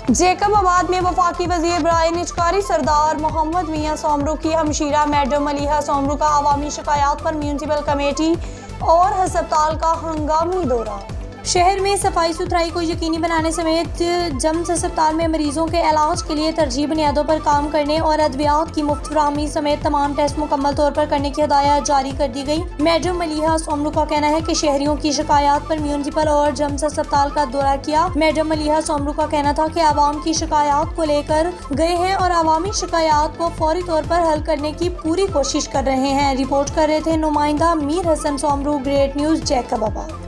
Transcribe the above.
जैकबाबाद में वफाकी वज़ीर बराए निजकारी सरदार मोहम्मद मियां सोमरू की हमशीरा मैडम मलिहा सोमरू का अवामी शिकायत पर म्यूनसिपल कमेटी और हस्पताल का हंगामी दौरा। शहर में सफाई सुथराई को यकीनी बनाने समेत जम्स अस्पताल में मरीजों के इलाज के लिए तरजीह बुनियादों पर काम करने और अद्वियात की मुफ्त फराहमी समेत तमाम टेस्ट मुकम्मल तौर पर करने की हिदायत जारी कर दी गई। मैडम मलिहा सोमरू का कहना है कि शहरियों की शिकायत पर म्यूनसिपल और जम्स अस्पताल का दौरा किया। मैडम मलिहा सोमरू का कहना था कि आवाम की शिकायत को लेकर गए हैं और अवामी शिकायत को फौरी तौर पर हल करने की पूरी कोशिश कर रहे हैं। रिपोर्ट कर रहे थे नुमाइंदा मीर हसन सोमरू, ग्रेट न्यूज़, जैकबाबाद।